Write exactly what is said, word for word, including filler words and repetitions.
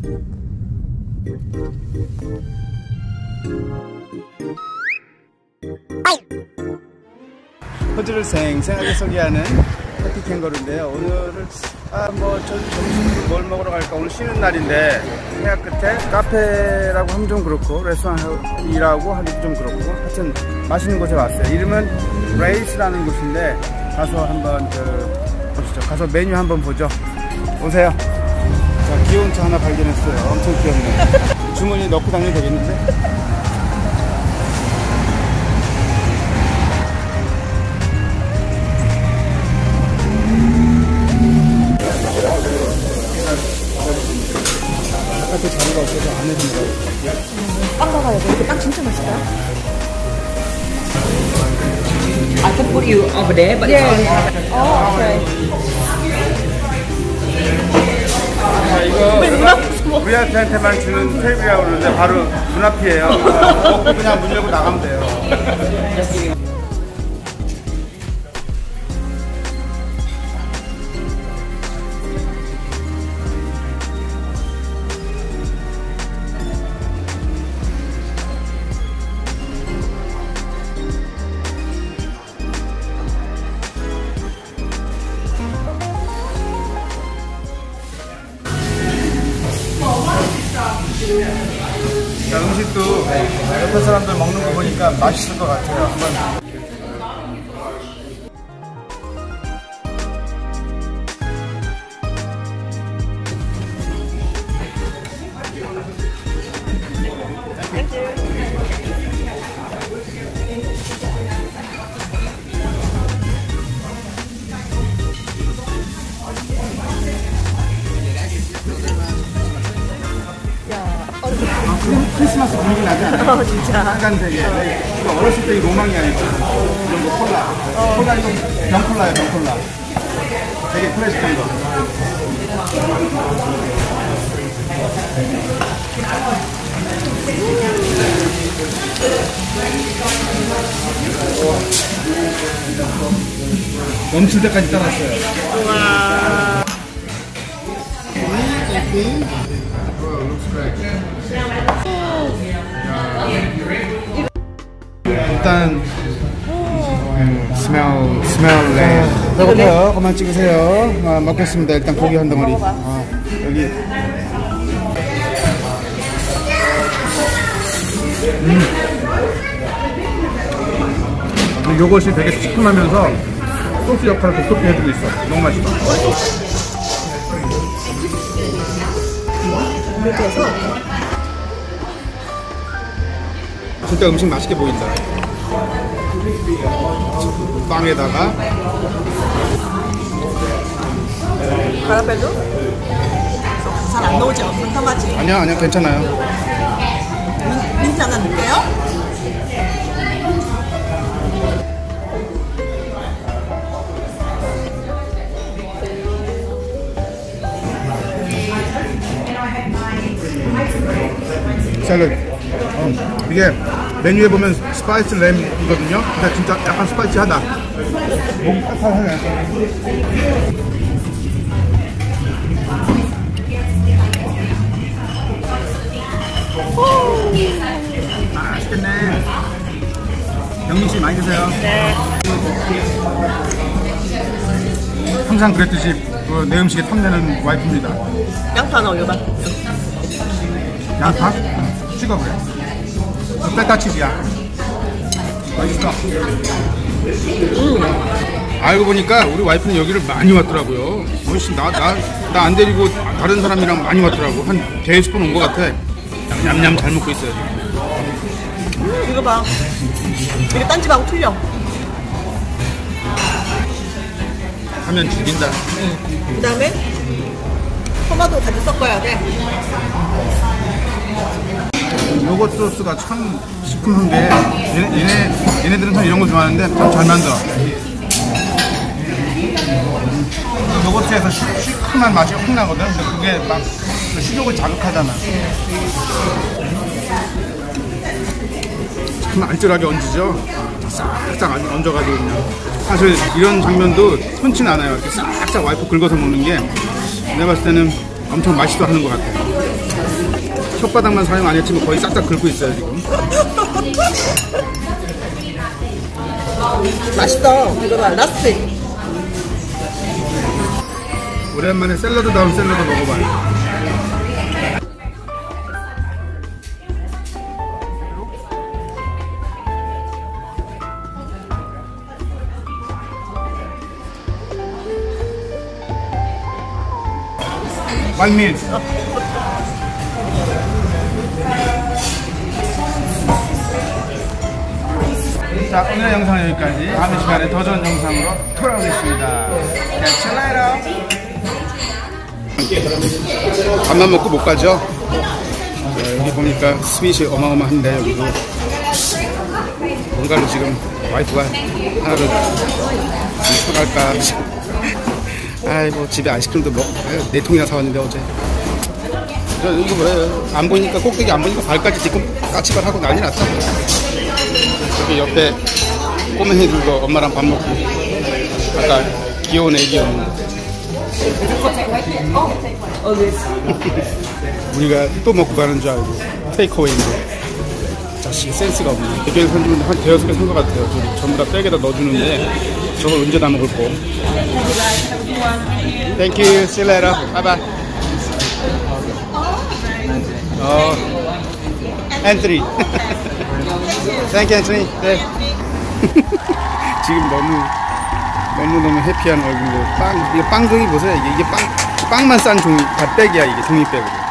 호주를 생생하게 소개하는 해피 캥거루인데요. 오늘은 아 뭐 전 점심 뭘 먹으러 갈까? 오늘 쉬는 날인데 해안 끝에 카페라고 하면 좀 그렇고 레스토랑이라고 하기도 좀 그렇고 하여튼 맛있는 곳에 왔어요. 이름은 레이스라는 곳인데 가서 한번 그 보시죠. 가서 메뉴 한번 보죠. 오세요. 자, 귀여운 차 하나 발견했어요. 엄청 귀엽네. 주머니에 넣고 다니면 되겠는데? 바깥에 자리가 없어서 안 해준다고. 빵 먹어야 돼. 이게 빵 진짜 맛있다. I can put you over there, but Yeah. it's only Oh, okay. 자, 이거 우리한테만 주는 테이블이라고 그러는데 바로 문 앞이에요. 먹고 그냥 문 열고 나가면 돼요. 자, 음식도 옆에 사람들 먹는 거 보니까 맛있을 것 같아요. 한번. 크리스마스 분위기 나지 않아요? 어, 진짜. 빨간색에. 이거 어렸을 때 이 로망이 아니죠. 이런 거 콜라. 어. 콜라 이거 병콜라예요, 병콜라. 되게 클래식한 거. 넘칠 때까지 따랐어요. 와. 일단 음, 스멜 스멜 네. 배고파요. 그만 찍으세요. 아, 먹겠습니다. 일단 고기 한 덩어리. 아, 여기. 음. 요것이 되게 시큼하면서 소스 역할을 독특히 해주고 있어. 너무 맛있어. 이렇게 해서 진짜 음식 맛있게 보인다. 빵에다가 가라벨도 잘 안 나오죠? 슴슴하지? 아니야 아니야 괜찮아요. 민트 하나 넣을게요. 샐러드. 어, 이게 메뉴에 보면 스파이스 램이거든요. 근데 진짜 약간 스파이시하다. 목이 따뜻하네. 맛있겠네. 영민씨 많이 드세요. 네. 항상 그랬듯이 그 내 음식에 탐내는 와이프입니다. 양파 하나 올려봐. 양파? 찍어 그래. 페타 치즈야. 맛있어. 음. 알고 보니까 우리 와이프는 여기를 많이 왔더라고요. 훨씬 나 나 나 안 데리고 다른 사람이랑 많이 왔더라고. 한 대여섯 번 온 것 같아. 냠냠 잘 먹고 있어요. 음, 이거 봐. 이게 딴 집하고 틀려. 하면 죽인다. 응. 그 다음에 토마토 같이 섞어야 돼. 요거트 소스가 참 시큼한 게 얘네, 얘네, 얘네들은 참 이런 거 좋아하는데 참 잘 만들어. 요거트에서 시, 시큼한 맛이 확 나거든. 근데 그게 막 식욕을 자극하잖아. 참 알뜰하게 얹으죠. 싹싹 얹어가지고 그냥. 사실 이런 장면도 흔치는 않아요. 이렇게 싹싹 와이프 긁어서 먹는 게 내가 봤을 때는 엄청 맛있어 하는 것 같아요. 혓바닥만 사용 안 했지만 거의 싹싹 긁고 있어요 지금. 맛있어. 이거 봐. 라스트. 오랜만에 샐러드다운 샐러드 먹어봐요. 완민. 자, 오늘의 영상은 여기까지. 다음 시간에 더 좋은 영상으로 돌아오겠습니다. 밥만 먹고 못 가죠? 네, 여기 보니까 스윗이 어마어마한데 여기도 뭔가를 지금 와이프가 하나를 사갈까. 아이고 집에 아이스크림도 먹 네 통이나 사왔는데 어제. 저 이거 뭐예요? 안 보이니까 꼭대기 안 보이니까 발까지 뒤꿈 까치발 하고 난리 났다. 여기 옆에 꼬맹이들도 엄마랑 밥 먹고 아까 귀여운 애기였는데 우리가 또 먹고 가는 줄 알고 테이크어웨이인데 자식이 센스가 없네. 대게를 한, 한 대여섯 개 산 것 같아요. 전부 다 백에다 넣어주는데 저걸 언제 다 먹을 거. Thank you. See you later. Bye bye. 어, Anthony. Thank you, Anthony. 네. 지금 너무 너무 너무 해피한 얼굴로 빵. 이거 빵 종이 보세요. 이게, 이게 빵 빵만 싼 종이 다 백이야 이게 종이백으로.